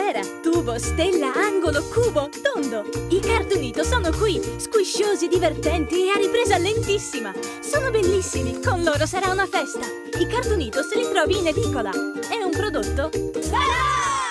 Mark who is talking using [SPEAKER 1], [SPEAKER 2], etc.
[SPEAKER 1] sfera, tubo, stella, angolo, cubo, tondo. I Cartoonito sono qui, squisciosi, divertenti e a ripresa lentissima. Sono bellissimi, con loro sarà una festa. I Cartoonito se li trovi in edicola. È un prodotto... Ta-da!